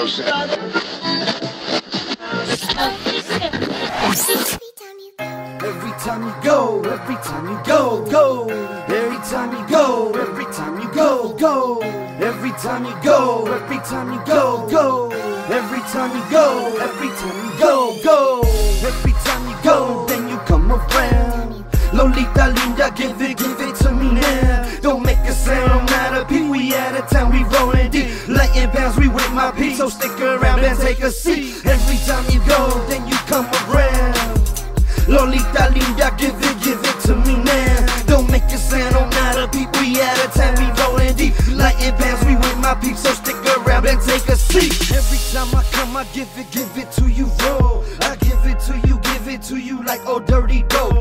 Every time you go, every time you go, go. Every time you go, every time you go, go. Every time you go, every time you go, go. Every time you go, every time you go, go. Every time you go, then you come around. Lolita linda, give it to me now. Don't make a sound, not a peep. We out of town, we rollin' deep. Lightin' pounds, we with my peeps. So stick around and take a seat. Every time you go, then you come around. Lolita linda, give it to me now. Don't make a sound, I'm not a peep. We out of time, we rollin' deep. Lightin' bands, we with my peeps. So stick around and take a seat. Every time I come, I give it to you raw. I give it to you like old dirty dough.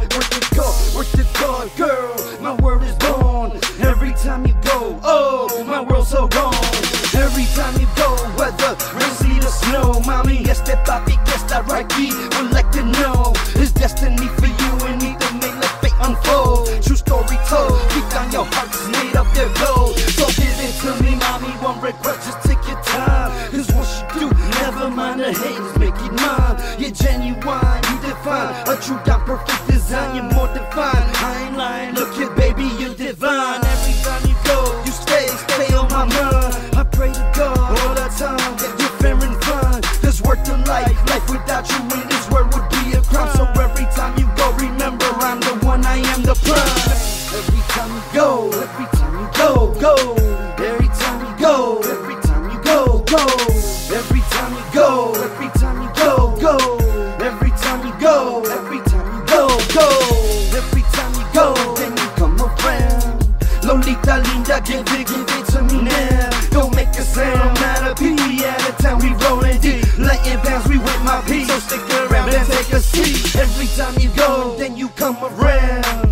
Work it hard, girl. My word is born. Every time you go, oh, my world's so gone. Every time you go, whether rain, sleet, or snow, mommy, este papi que está right here would like to know. It's destiny for you and me to make let fate unfold. True story told, deep down your heart's made up their gold. So give it to me, mommy, won't regret, just take your time. Cause once you do, never mind the haters, make it mine. You're genuine, you define a true down perfect design, you're more divine. I ain't lying, look here baby, you're divine. Every time you go, you stay on my mind. I pray to God all the time that you're fair and fine. There's worth to life without you in this world would be a crime. So every time you go, remember I'm the one, I am the prime. Every time you go, every time you go, go. Every time you go, every time you go, go. Every time you go, every time you go, go. Every time you go, every time you go, go. Every time you go, then you come around. Lolita linda, give it to me now. Don't make a sound, not a peep. We out of town, we rollin' deep. Lightin' pounds, we with my peeps. So stick around and take a seat. Every time you go, then you come around.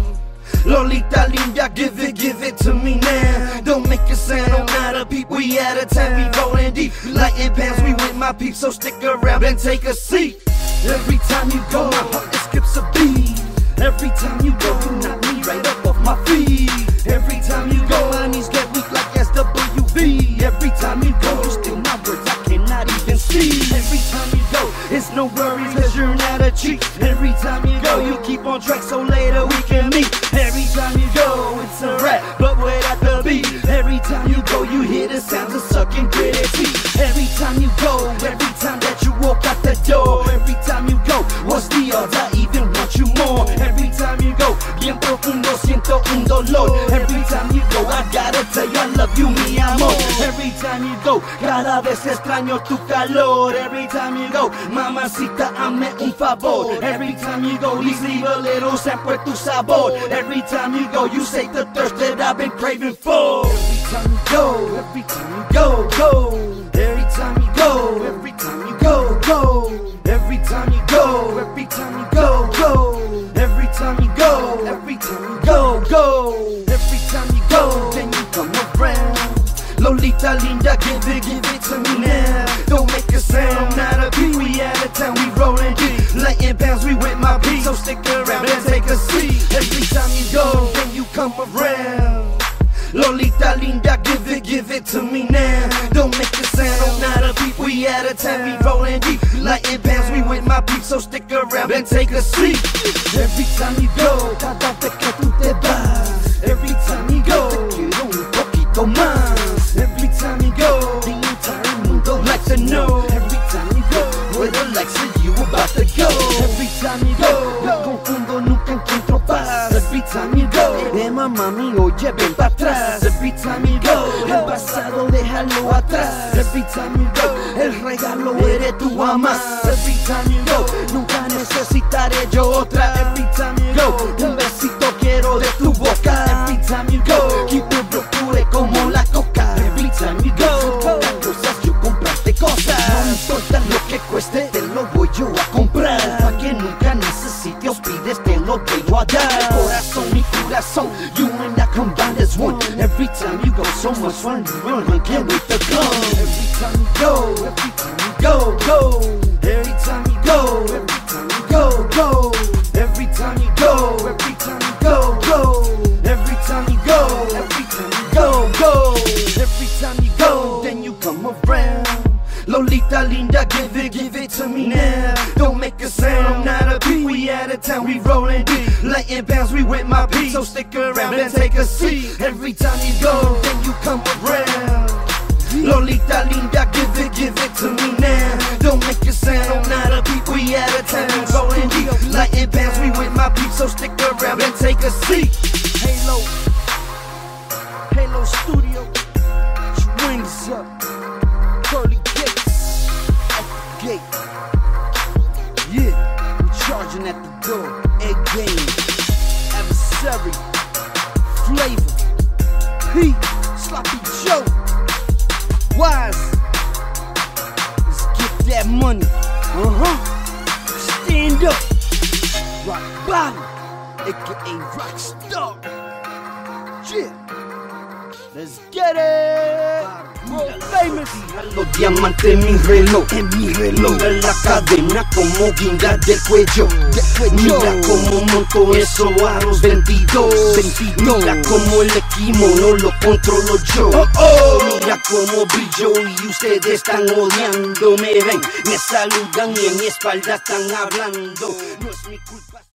Lolita linda, give it to me now. Don't make a sound, I'm not a peep. We out of time, we rollin' deep. Lightin' pounds, we with my peeps. So stick around and take a seat. Every time you go, my heart it skips a beat. Every time you go, you knock me right up off my feet. Every time you go, my knees get weak like SWV. Every time you go, you steal my words, I cannot even see. Every time you go, it's no worries cause you're not a cheat. Every time you go, you keep on track so later we can meet. Every time you go, it's a rap, but without the beat. Every time you go, you hear the sounds of sucking gritty teeth. Every time you go, every time that you walk out the door. Every time you go, what's the odds I even want you more? Every time you go, bien profundo siento un dolor. Every time you go, I gotta tell you I love you, mi amor. Every time you go, cada vez extraño tu calor. Every time you go, mamacita, hazme un favor. Every time you go, please leave a little sample tu sabor. Every time you go, you sate the thirst that I've been craving for. Every time you go, every time you go, go. Every time you go, every time you go, go. Every time you go, every time you go, go. Every time you go, every time you go, go. Every time you go, then you come around. Lolita linda, give it to me now. Don't make a sound, not a peep. We out of town, we rollin' deep. Lightin' pounds, we with my peeps. So stick around and take a seat. Every time you go, then you come around. Lolita linda, give it to me now. Don't make a sound, not a peep. We out of town, we rollin' deep. Lightin' pounds, we with my peeps. So stick around and take a seat. Every time you go, cada vez que tú te vas. Every time you go, te quiero un poquito más. Every time you go, the entire mundo likes to know. Every time you go, where the likes of you about to go. Every time you go, no confundo, nunca encuentro paz. Every time you go, Emma, mami, oye, ven pa' atrás. Every time you go, el pasado déjalo atrás. Every time you go, el regalo eres tú amas. Every time you go, nunca necesitaré yo otra. Every time you go, un besito quiero de tu boca. Every time you go, keep it pure como la coca. Every time you go, las cosas yo comprarte cosas. No importa lo que cueste, te lo voy yo a comprar. Pa' que nunca necesites, pides, te lo dejo a dar. Corazón y corazón, you and I combined as one. Every time you go, so much fun, you run, can't wait to come. Every time you go, every time you go, go. Every time you go, every time you go, go. Every time you go, every time you go, go. Every time you go, every time you go, go. Every time you go, then you come around. Lolita rolling deep, lighting pounds, we with my beat. So stick around and take a seat. Every time you go, then you come around. Lolita linda, give it to me now. Don't make a sound, not a beat, we out of town. Rolling deep, lighting pounds, we with my beat. So stick around and take a seat. Halo Studio, wings up, pearly gates, at the gate. Yeah, we charging at the door. A.K.A. adversary, flavor, P, sloppy Joe, wise. Let's get that money. Stand up, RokBottom, a.k.a. RokStar. Yeah. Let's get it. More famous. Los diamantes en mi reloj, mira la cadena como guinda del cuello. Mira como monto esos aros 22. Mira como el kimono lo controlo yo. Mira como brillo y ustedes están odiando. Me ven, me saludan y en mi espalda están hablando. No es mi culpa.